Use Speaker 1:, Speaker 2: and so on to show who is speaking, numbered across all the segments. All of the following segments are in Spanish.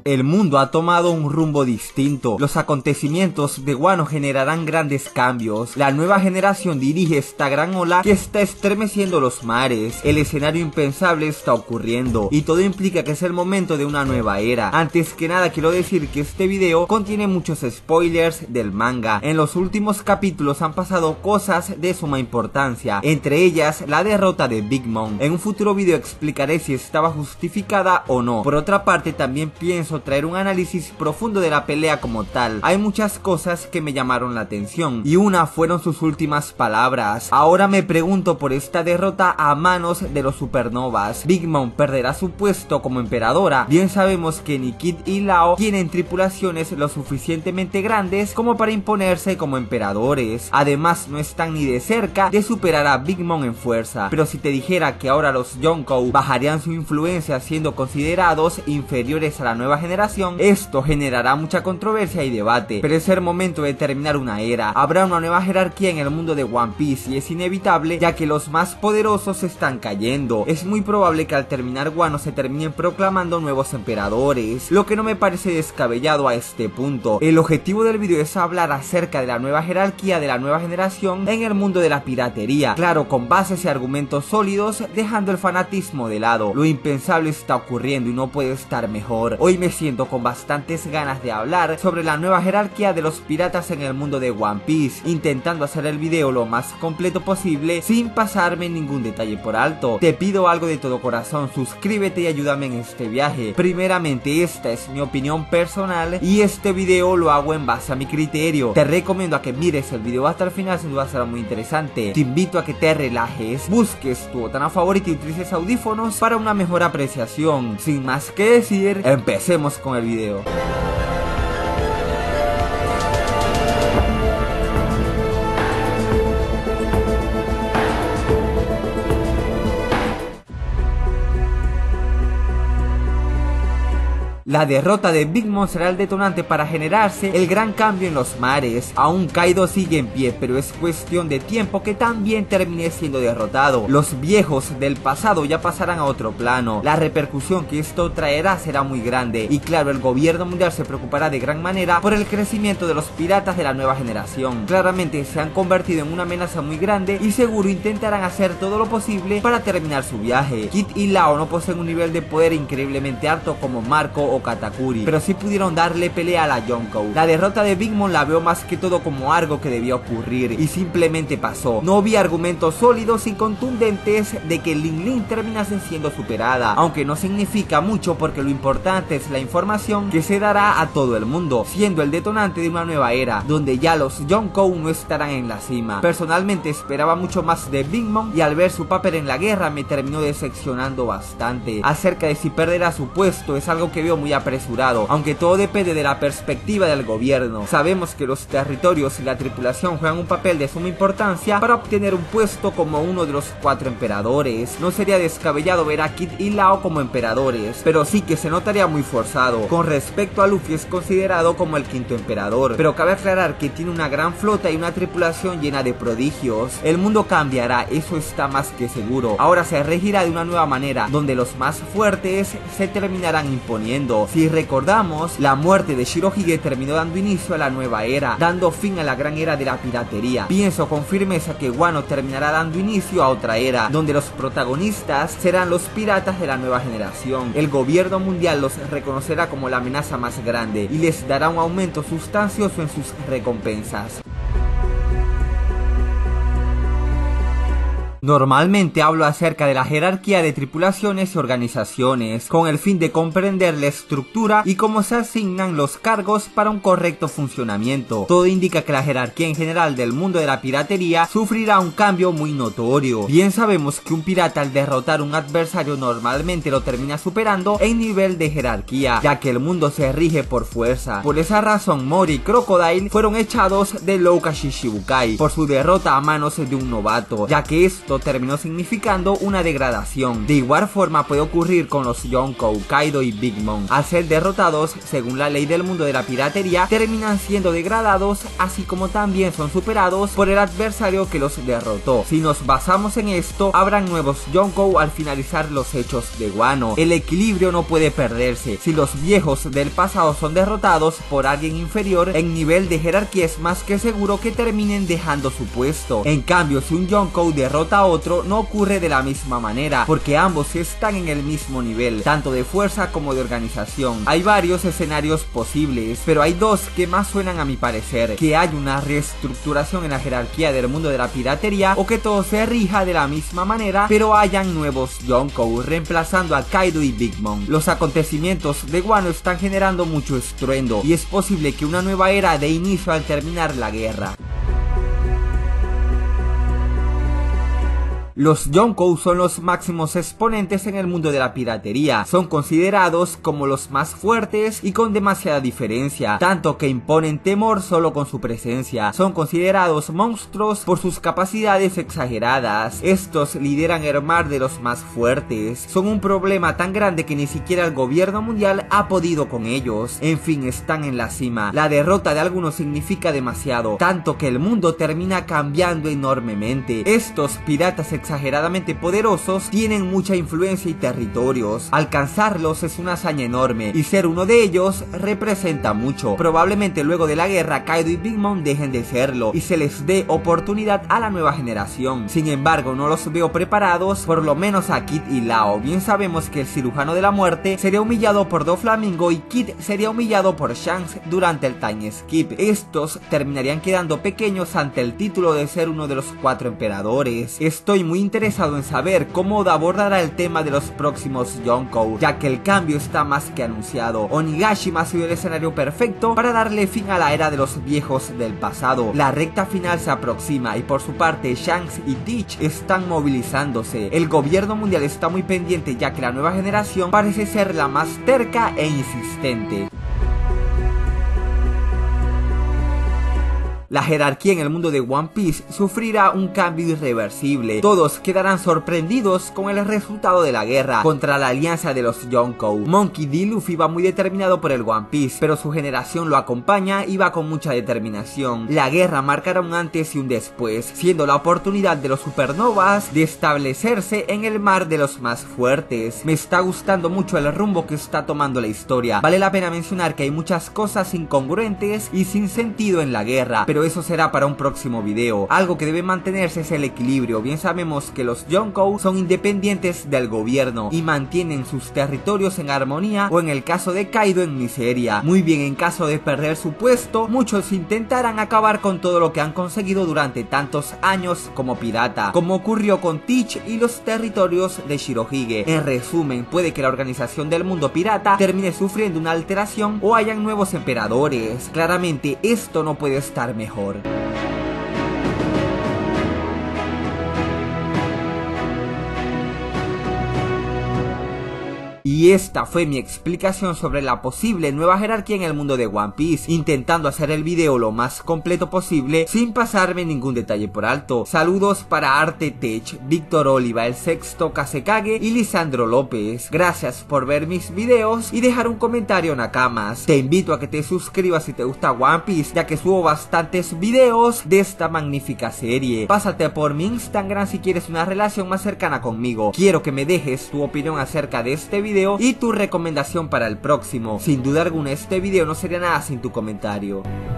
Speaker 1: El mundo ha tomado un rumbo distinto. Los acontecimientos de Wano generarán grandes cambios. La nueva generación dirige esta gran ola que está estremeciendo los mares. El escenario impensable está ocurriendo y todo implica que es el momento de una nueva era. Antes que nada quiero decir que este video contiene muchos spoilers del manga. En los últimos capítulos han pasado cosas de suma importancia, entre ellas la derrota de Big Mom. En un futuro video explicaré si estaba justificada o no. Por otra parte, también pienso traer un análisis profundo de la pelea como tal. Hay muchas cosas que me llamaron la atención y una fueron sus últimas palabras. Ahora me pregunto por esta derrota a manos de los supernovas. Big Mom perderá su puesto como emperadora. Bien sabemos que ni Kid y Lao tienen tripulaciones lo suficientemente grandes como para imponerse como emperadores. Además, no están ni de cerca de superar a Big Mom en fuerza. Pero si te dijera que ahora los Yonkou bajarían su influencia siendo considerados inferiores a la nueva generación, esto generará mucha controversia y debate. Pero es el momento de terminar una era. Habrá una nueva jerarquía en el mundo de One Piece y es inevitable, ya que los más poderosos están cayendo. Es muy probable que al terminar Wano se terminen proclamando nuevos emperadores, lo que no me parece descabellado a este punto. El objetivo del video es hablar acerca de la nueva jerarquía de la nueva generación en el mundo de la piratería, claro, con bases y argumentos sólidos, dejando el fanatismo de lado. Lo impensable está ocurriendo y no puede estar mejor. Hoy me siento con bastantes ganas de hablar sobre la nueva jerarquía de los piratas en el mundo de One Piece, intentando hacer el video lo más completo posible sin pasarme ningún detalle por alto. Te pido algo de todo corazón, suscríbete y ayúdame en este viaje. Primeramente, esta es mi opinión personal y este video lo hago en base a mi criterio. Te recomiendo a que mires el video hasta el final, sin duda será muy interesante. Te invito a que te relajes, busques tu botana favorita y utilices audífonos para una mejor apreciación. Sin más que decir, empecemos con el video. La derrota de Big Mom será el detonante para generarse el gran cambio en los mares. Aún Kaido sigue en pie, pero es cuestión de tiempo que también termine siendo derrotado. Los viejos del pasado ya pasarán a otro plano. La repercusión que esto traerá será muy grande y claro, el gobierno mundial se preocupará de gran manera por el crecimiento de los piratas de la nueva generación. Claramente se han convertido en una amenaza muy grande y seguro intentarán hacer todo lo posible para terminar su viaje. Kid y Lao no poseen un nivel de poder increíblemente alto como Marco o Katakuri, pero sí pudieron darle pelea a la Yonkou. La derrota de Big Mom la veo más que todo como algo que debía ocurrir y simplemente pasó. No vi argumentos sólidos y contundentes de que Ling Ling terminase siendo superada, aunque no significa mucho porque lo importante es la información que se dará a todo el mundo, siendo el detonante de una nueva era, donde ya los Yonkou no estarán en la cima. Personalmente esperaba mucho más de Big Mom y al ver su papel en la guerra me terminó decepcionando bastante. Acerca de si perderá su puesto es algo que veo muy apresurado, aunque todo depende de la perspectiva del gobierno. Sabemos que los territorios y la tripulación juegan un papel de suma importancia para obtener un puesto como uno de los 4 emperadores. No sería descabellado ver a Kid y Lao como emperadores, pero sí que se notaría muy forzado. Con respecto a Luffy, es considerado como el 5º emperador, pero cabe aclarar que tiene una gran flota y una tripulación llena de prodigios. El mundo cambiará, eso está más que seguro. Ahora se regirá de una nueva manera, donde los más fuertes se terminarán imponiendo. Si recordamos, la muerte de Shirohige terminó dando inicio a la nueva era, dando fin a la gran era de la piratería. Pienso con firmeza que Wano terminará dando inicio a otra era, donde los protagonistas serán los piratas de la nueva generación. El gobierno mundial los reconocerá como la amenaza más grande y les dará un aumento sustancioso en sus recompensas. Normalmente hablo acerca de la jerarquía de tripulaciones y organizaciones, con el fin de comprender la estructura y cómo se asignan los cargos para un correcto funcionamiento. Todo indica que la jerarquía en general del mundo de la piratería sufrirá un cambio muy notorio. Bien sabemos que un pirata al derrotar a un adversario normalmente lo termina superando en nivel de jerarquía, ya que el mundo se rige por fuerza. Por esa razón, Mori y Crocodile fueron echados de Louka Shichibukai por su derrota a manos de un novato, ya que esto esto terminó significando una degradación. De igual forma puede ocurrir con los Yonkou, Kaido y Big Mom. Al ser derrotados, según la ley del mundo de la piratería, terminan siendo degradados, así como también son superados por el adversario que los derrotó. Si nos basamos en esto, habrán nuevos Yonkou al finalizar los hechos de Wano. El equilibrio no puede perderse. Si los viejos del pasado son derrotados por alguien inferior en nivel de jerarquía, es más que seguro que terminen dejando su puesto. En cambio, si un Yonkou derrota a otro, no ocurre de la misma manera, porque ambos están en el mismo nivel, tanto de fuerza como de organización. Hay varios escenarios posibles, pero hay dos que más suenan a mi parecer: que hay una reestructuración en la jerarquía del mundo de la piratería, o que todo se rija de la misma manera, pero hayan nuevos Yonkou reemplazando a Kaido y Big Mom. Los acontecimientos de Wano están generando mucho estruendo, y es posible que una nueva era dé inicio al terminar la guerra. Los Yonkou son los máximos exponentes en el mundo de la piratería. Son considerados como los más fuertes y con demasiada diferencia, tanto que imponen temor solo con su presencia. Son considerados monstruos por sus capacidades exageradas. Estos lideran el mar de los más fuertes. Son un problema tan grande que ni siquiera el gobierno mundial ha podido con ellos. En fin, están en la cima. La derrota de algunos significa demasiado, tanto que el mundo termina cambiando enormemente. Estos piratas exageradamente poderosos tienen mucha influencia y territorios. Alcanzarlos es una hazaña enorme, y ser uno de ellos representa mucho. Probablemente luego de la guerra Kaido y Big Mom dejen de serlo y se les dé oportunidad a la nueva generación. Sin embargo, no los veo preparados, por lo menos a Kid y Lao. Bien sabemos que el cirujano de la muerte sería humillado por Doflamingo y Kid sería humillado por Shanks durante el time skip. Estos terminarían quedando pequeños ante el título de ser uno de los 4 emperadores. Estoy muy interesado en saber cómo Oda abordará el tema de los próximos Yonkou, ya que el cambio está más que anunciado. Onigashima ha sido el escenario perfecto para darle fin a la era de los viejos del pasado. La recta final se aproxima y por su parte Shanks y Teach están movilizándose. El gobierno mundial está muy pendiente, ya que la nueva generación parece ser la más terca e insistente. La jerarquía en el mundo de One Piece sufrirá un cambio irreversible. Todos quedarán sorprendidos con el resultado de la guerra contra la alianza de los Yonkou. Monkey D. Luffy va muy determinado por el One Piece, pero su generación lo acompaña y va con mucha determinación. La guerra marcará un antes y un después, siendo la oportunidad de los supernovas de establecerse en el mar de los más fuertes. Me está gustando mucho el rumbo que está tomando la historia. Vale la pena mencionar que hay muchas cosas incongruentes y sin sentido en la guerra, pero eso será para un próximo video. Algo que debe mantenerse es el equilibrio. Bien sabemos que los Yonkou son independientes del gobierno y mantienen sus territorios en armonía, o en el caso de Kaido en miseria. Muy bien, en caso de perder su puesto, muchos intentarán acabar con todo lo que han conseguido durante tantos años como pirata, como ocurrió con Teach y los territorios de Shirohige. En resumen, puede que la organización del mundo pirata termine sufriendo una alteración o hayan nuevos emperadores. Claramente esto no puede estar mejor. Y esta fue mi explicación sobre la posible nueva jerarquía en el mundo de One Piece, intentando hacer el video lo más completo posible sin pasarme ningún detalle por alto. Saludos para Arte Tech, Víctor Oliva, el Sexto Kazekage y Lisandro López. Gracias por ver mis videos y dejar un comentario, Nakamas. Te invito a que te suscribas si te gusta One Piece, ya que subo bastantes videos de esta magnífica serie. Pásate por mi Instagram si quieres una relación más cercana conmigo. Quiero que me dejes tu opinión acerca de este video y tu recomendación para el próximo. Sin duda alguna, este video no sería nada sin tu comentario.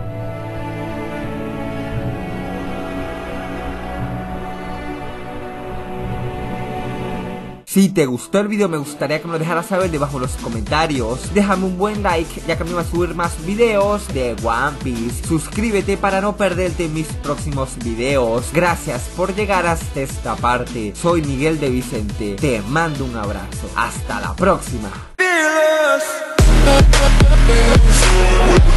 Speaker 1: Si te gustó el video, me gustaría que me lo dejaras saber debajo en los comentarios. Déjame un buen like, ya que me va a subir más videos de One Piece. Suscríbete para no perderte mis próximos videos. Gracias por llegar hasta esta parte. Soy Miguel de Vicente. Te mando un abrazo. Hasta la próxima.